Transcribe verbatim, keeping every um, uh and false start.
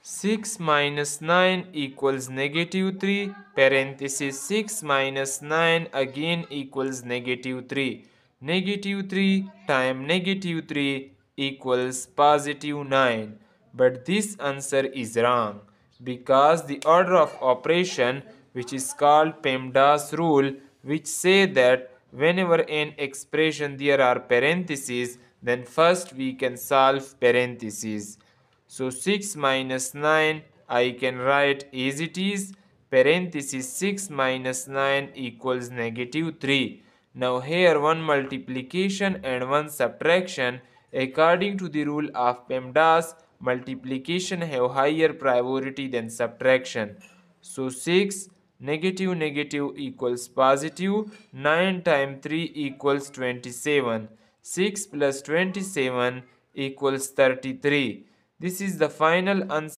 six minus nine equals negative three, parenthesis six minus nine again equals negative three. Negative three times negative three equals positive nine. But this answer is wrong because the order of operation, which is called Pemdas rule, which say that whenever in expression there are parentheses, then first we can solve parentheses. So six minus nine I can write as it is, parenthesis six minus nine equals negative three. Now here one multiplication and one subtraction. According to the rule of PEMDAS, multiplication have higher priority than subtraction. So six negative negative equals positive, nine times three equals twenty-seven. six plus twenty-seven equals thirty-three. This is the final answer.